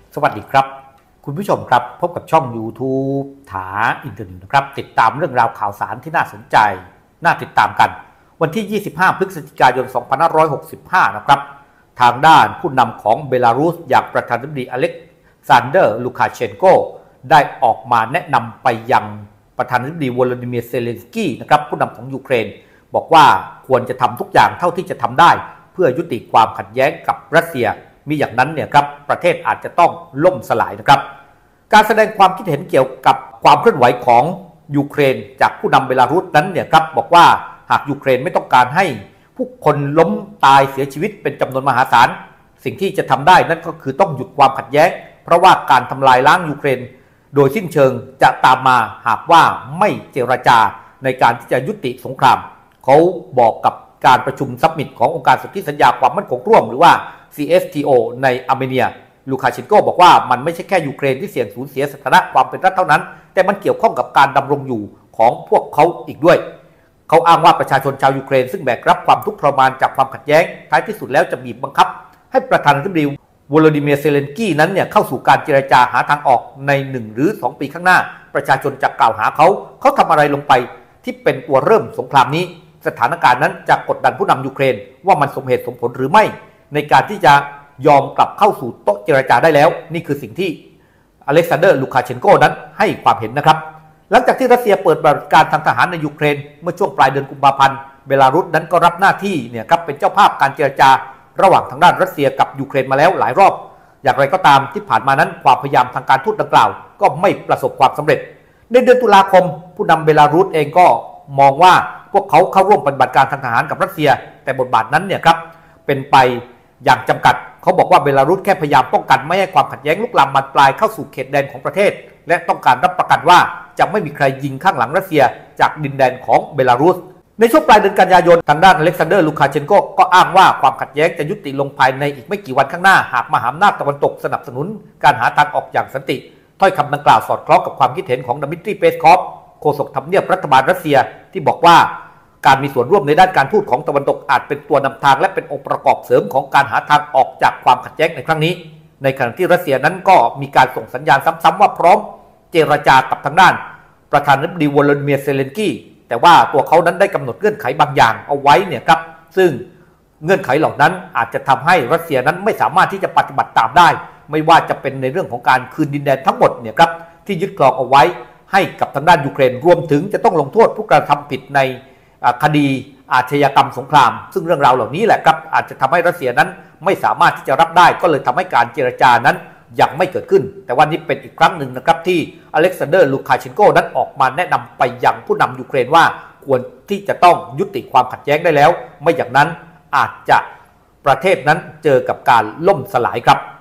สวัสดีครับคุณผู้ชมครับพบกับช่อง YouTube ถาอินเทอร์เน็ตนะครับติดตามเรื่องราวข่าวสารที่น่าสนใจน่าติดตามกันวันที่ 25 พฤศจิกายน 2565 นะครับทางด้านผู้นำของเบลารุสอย่างประธานาธิบดีอเล็กซานเดอร์ลูคาเชนโกได้ออกมาแนะนำไปยังประธานาธิบดีวลาดิเมียร์เซเลนสกี้นะครับผู้นำของยูเครนบอกว่าควรจะทำทุกอย่างเท่าที่จะทำได้เพื่อยุติความขัดแย้งกับรัสเซียมิอย่างนั้นเนี่ยครับประเทศอาจจะต้องล่มสลายนะครับการแสดงความคิดเห็นเกี่ยวกับความเคลื่อนไหวของยูเครนจากผู้นำเบลารุสนั้นเนี่ยครับบอกว่าหากยูเครนไม่ต้องการให้ผู้คนล้มตายเสียชีวิตเป็นจำนวนมหาศาลสิ่งที่จะทำได้นั่นก็คือต้องหยุดความขัดแย้งเพราะว่าการทำลายล้างยูเครนโดยสิ้นเชิงจะตามมาหากว่าไม่เจรจาในการที่จะยุติสงครามเขาบอกกับการประชุมซัมมิตขององค์การสนธิสัญญาความมั่นคงร่วมหรือว่า CSTO ในอาร์เมเนียลูคาเชนโกบอกว่ามันไม่ใช่แค่ยูเครนที่เสี่ยงสูญเสียสถานะความเป็นรัฐเท่านั้นแต่มันเกี่ยวข้องกับการดำรงอยู่ของพวกเขาอีกด้วยเขาอ้างว่าประชาชนชาวยูเครนซึ่งแบกรับความทุกข์ทรมานจากความขัดแย้งท้ายที่สุดแล้วจะบีบบังคับให้ประธานาธิบดีวลาดิเมียร์เซเลนสกี้นั้นเนี่ยเข้าสู่การเจรจาหาทางออกใน1 หรือ 2 ปีข้างหน้าประชาชนจะกล่าวหาเขาทำอะไรลงไปที่เป็นตัวเริ่มสงครามนี้สถานการณ์นั้นจะกดดันผู้นำยูเครนว่ามันสมเหตุสมผลหรือไม่ในการที่จะยอมกลับเข้าสู่โต๊ะเจรจาได้แล้วนี่คือสิ่งที่อเล็กซานเดอร์ลูคาเชนโกนั้นให้ความเห็นนะครับหลังจากที่รัสเซียเปิดปฏิบัติการทางทหารในยูเครนเมื่อช่วงปลายเดือนกุมภาพันธ์เบลารุสนั้นก็รับหน้าที่เนี่ยครับเป็นเจ้าภาพการเจรจาระหว่างทางด้านรัสเซียกับยูเครนมาแล้วหลายรอบอย่างไรก็ตามที่ผ่านมานั้นความพยายามทางการทูตดังกล่าวก็ไม่ประสบความสำเร็จในเดือนตุลาคมผู้นำเบลารุสเองก็มองว่าพวกเขาเข้าร่วมปฏิบัติการทางทหารกับรัสเซียแต่บทบาทนั้นเนี่ยครับเป็นไปอย่างจำกัดเขาบอกว่าเบลารุสแค่พยายามป้องกันไม่ให้ความขัดแย้งลุกลามบานปลายเข้าสู่เขตแดนของประเทศและต้องการรับประกันว่าจะไม่มีใครยิงข้างหลังรัสเซียจากดินแดนของเบลารุสในช่วงปลายเดือนกันยายนทางด้านอเล็กซานเดอร์ลูคาเชนโกก็อ้างว่าความขัดแย้งจะยุติลงภายในอีกไม่กี่วันข้างหน้าหากมหาอำนาจตะวันตกสนับสนุนการหาทางออกอย่างสันติถ้อยคำดังกล่าวสอดคล้องกับความคิดเห็นของดมิตรีเปสคอฟโฆษกทำเนียบรัฐบาลรัสเซียที่บอกว่าการมีส่วนร่วมในด้านการทูตของตะวันตกอาจเป็นตัวนำทางและเป็นองค์ประกอบเสริมของการหาทางออกจากความขัดแย้งในครั้งนี้ในขณะที่รัสเซียนั้นก็มีการส่งสัญญาณซ้ำๆว่าพร้อมเจรจากับทางด้านประธานาธิบดีวลาดิเมียร์เซเลนสกี้แต่ว่าตัวเขานั้นได้กำหนดเงื่อนไขบางอย่างเอาไว้เนี่ยครับซึ่งเงื่อนไขเหล่านั้นอาจจะทำให้รัสเซียนั้นไม่สามารถที่จะปฏิบัติตามได้ไม่ว่าจะเป็นในเรื่องของการคืนดินแดนทั้งหมดเนี่ยครับที่ยึดครองเอาไว้ให้กับทางด้านยูเครนรวมถึงจะต้องลงโทษผู้กระทำผิดในคดีอาชญากรรมสงครามซึ่งเรื่องราวเหล่านี้แหละครับอาจจะทำให้รัสเซียนั้นไม่สามารถที่จะรับได้ก็เลยทำให้การเจรจานั้นยังไม่เกิดขึ้นแต่วันนี้เป็นอีกครั้งหนึ่งนะครับที่อเล็กซานเดอร์ลูคาเชนโกนั้นออกมาแนะนำไปยังผู้นำยูเครนว่าควรที่จะต้องยุติความขัดแย้งได้แล้วไม่อย่างนั้นอาจจะประเทศนั้นเจอกับการล่มสลายครับ